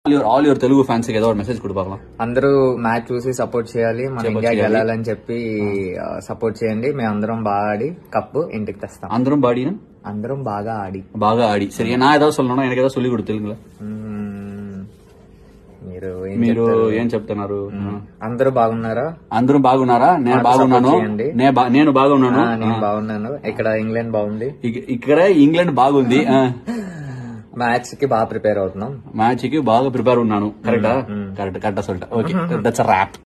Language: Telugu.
ఆల్ యువర్ తెలుగు ఫ్యాన్స్ ఏదో మెసేజ్ కొడుకోగలం. అందరూ మ్యాచ్ చూసి సపోర్ట్ చేయాలి, మన ఇండియాకి వెళ్ళాలని చెప్పి సపోర్ట్ చేయండి. మేము అందరం బాగా ఆడి కప్పు ఇంటికి తెస్తాం. అందరం బాగా ఆడి సరే. నా ఏదో சொல்லணும், எனக்கு ఏదో சொல்லி கொடு తెలుగులో. మీరు ఏం చెప్తున్నారు? అందరూ బాగున్నారా? నేను బాగున్నాను. నేను బాగున్నాను. ఇక్కడ ఇంగ్లాండ్ బాగుంది. ఇంగ్లాండ్ బాగుంది. మ్యాచ్ కి బాగా ప్రిపేర్ అవుతున్నాను. ఉన్నాను. కరెక్టా? Correct. Okay, that's a rap.